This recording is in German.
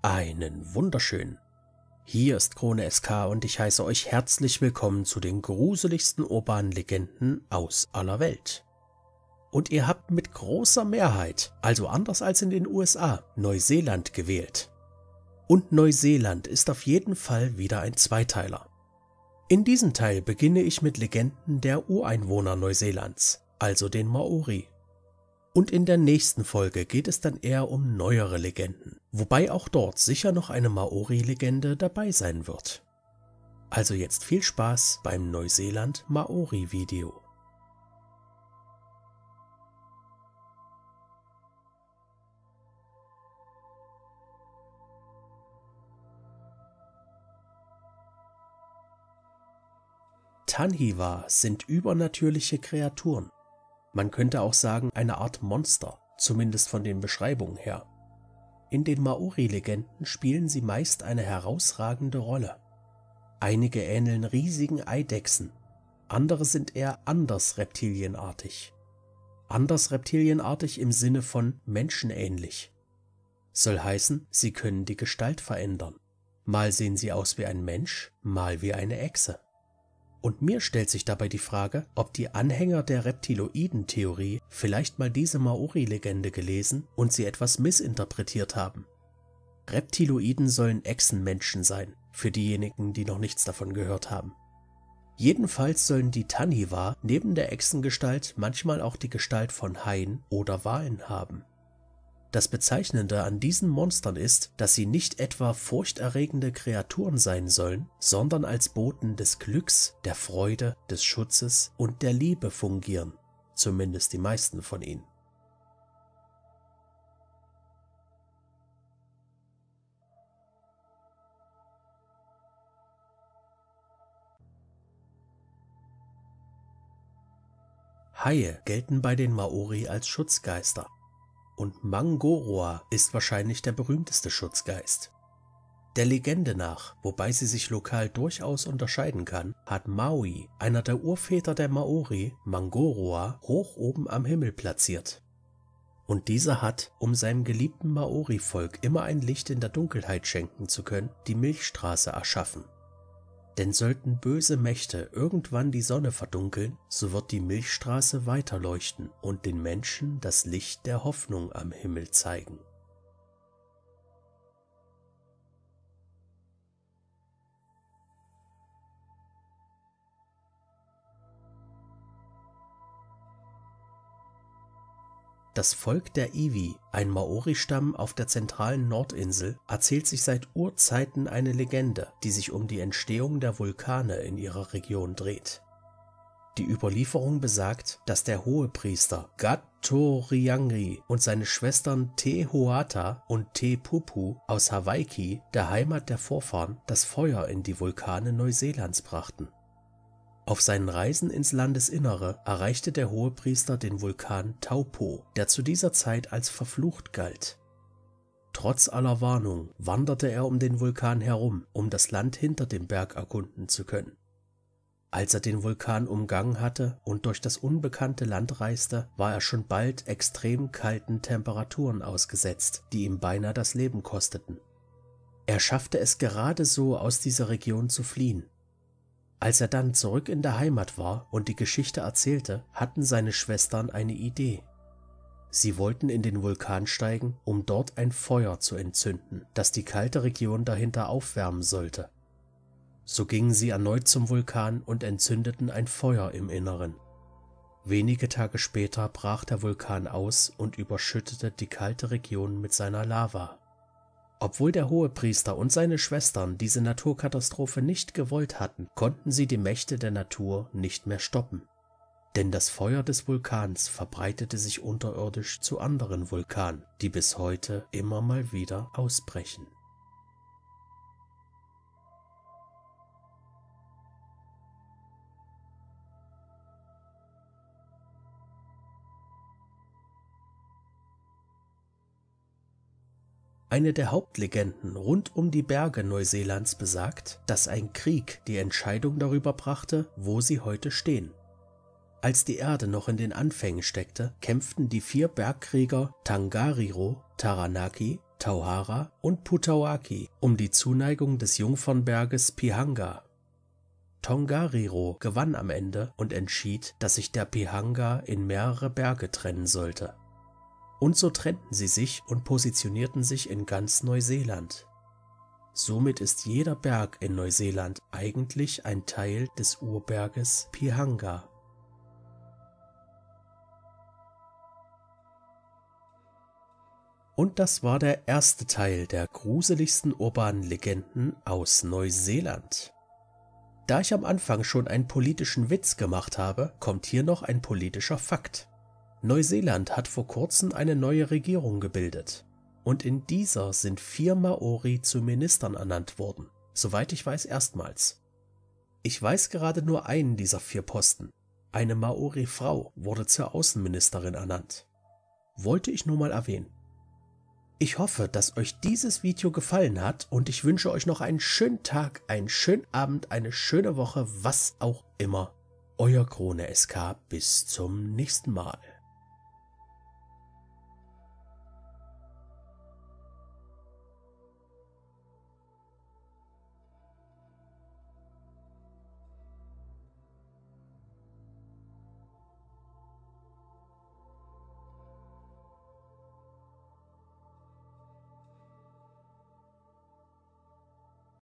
Einen wunderschönen. Hier ist Krone SK und ich heiße euch herzlich willkommen zu den gruseligsten urbanen Legenden aus aller Welt. Und ihr habt mit großer Mehrheit, also anders als in den USA, Neuseeland gewählt. Und Neuseeland ist auf jeden Fall wieder ein Zweiteiler. In diesem Teil beginne ich mit Legenden der Ureinwohner Neuseelands, also den Maori. Und in der nächsten Folge geht es dann eher um neuere Legenden, wobei auch dort sicher noch eine Maori-Legende dabei sein wird. Also jetzt viel Spaß beim Neuseeland-Maori-Video. Tanhiwa sind übernatürliche Kreaturen. Man könnte auch sagen, eine Art Monster, zumindest von den Beschreibungen her. In den Maori-Legenden spielen sie meist eine herausragende Rolle. Einige ähneln riesigen Eidechsen, andere sind eher anders reptilienartig. Anders reptilienartig im Sinne von menschenähnlich. Soll heißen, sie können die Gestalt verändern. Mal sehen sie aus wie ein Mensch, mal wie eine Echse. Und mir stellt sich dabei die Frage, ob die Anhänger der Reptiloiden-Theorie vielleicht mal diese Maori-Legende gelesen und sie etwas missinterpretiert haben. Reptiloiden sollen Echsenmenschen sein, für diejenigen, die noch nichts davon gehört haben. Jedenfalls sollen die Tanhiwa neben der Echsengestalt manchmal auch die Gestalt von Haien oder Walen haben. Das Bezeichnende an diesen Monstern ist, dass sie nicht etwa furchterregende Kreaturen sein sollen, sondern als Boten des Glücks, der Freude, des Schutzes und der Liebe fungieren, zumindest die meisten von ihnen. Haie gelten bei den Maori als Schutzgeister. Und Mangoroa ist wahrscheinlich der berühmteste Schutzgeist. Der Legende nach, wobei sie sich lokal durchaus unterscheiden kann, hat Maui, einer der Urväter der Maori, Mangoroa hoch oben am Himmel platziert. Und dieser hat, um seinem geliebten Maori-Volk immer ein Licht in der Dunkelheit schenken zu können, die Milchstraße erschaffen. Denn sollten böse Mächte irgendwann die Sonne verdunkeln, so wird die Milchstraße weiterleuchten und den Menschen das Licht der Hoffnung am Himmel zeigen. Das Volk der Iwi, ein Maori-Stamm auf der zentralen Nordinsel, erzählt sich seit Urzeiten eine Legende, die sich um die Entstehung der Vulkane in ihrer Region dreht. Die Überlieferung besagt, dass der Hohepriester Gatoriangri und seine Schwestern Tehoata und Te-Pupu aus Hawaii, der Heimat der Vorfahren, das Feuer in die Vulkane Neuseelands brachten. Auf seinen Reisen ins Landesinnere erreichte der Hohepriester den Vulkan Taupo, der zu dieser Zeit als verflucht galt. Trotz aller Warnung wanderte er um den Vulkan herum, um das Land hinter dem Berg erkunden zu können. Als er den Vulkan umgangen hatte und durch das unbekannte Land reiste, war er schon bald extrem kalten Temperaturen ausgesetzt, die ihm beinahe das Leben kosteten. Er schaffte es gerade so, aus dieser Region zu fliehen. Als er dann zurück in der Heimat war und die Geschichte erzählte, hatten seine Schwestern eine Idee. Sie wollten in den Vulkan steigen, um dort ein Feuer zu entzünden, das die kalte Region dahinter aufwärmen sollte. So gingen sie erneut zum Vulkan und entzündeten ein Feuer im Inneren. Wenige Tage später brach der Vulkan aus und überschüttete die kalte Region mit seiner Lava. Obwohl der Hohepriester und seine Schwestern diese Naturkatastrophe nicht gewollt hatten, konnten sie die Mächte der Natur nicht mehr stoppen. Denn das Feuer des Vulkans verbreitete sich unterirdisch zu anderen Vulkanen, die bis heute immer mal wieder ausbrechen. Eine der Hauptlegenden rund um die Berge Neuseelands besagt, dass ein Krieg die Entscheidung darüber brachte, wo sie heute stehen. Als die Erde noch in den Anfängen steckte, kämpften die 4 Bergkrieger Tongariro, Taranaki, Tauhara und Putauaki um die Zuneigung des Jungfernberges Pihanga. Tongariro gewann am Ende und entschied, dass sich der Pihanga in mehrere Berge trennen sollte. Und so trennten sie sich und positionierten sich in ganz Neuseeland. Somit ist jeder Berg in Neuseeland eigentlich ein Teil des Urberges Pihanga. Und das war der erste Teil der gruseligsten urbanen Legenden aus Neuseeland. Da ich am Anfang schon einen politischen Witz gemacht habe, kommt hier noch ein politischer Fakt. Neuseeland hat vor kurzem eine neue Regierung gebildet. Und in dieser sind 4 Maori zu Ministern ernannt worden, soweit ich weiß erstmals. Ich weiß gerade nur einen dieser 4 Posten. Eine Maori-Frau wurde zur Außenministerin ernannt. Wollte ich nur mal erwähnen. Ich hoffe, dass euch dieses Video gefallen hat und ich wünsche euch noch einen schönen Tag, einen schönen Abend, eine schöne Woche, was auch immer. Euer Krone SK, bis zum nächsten Mal.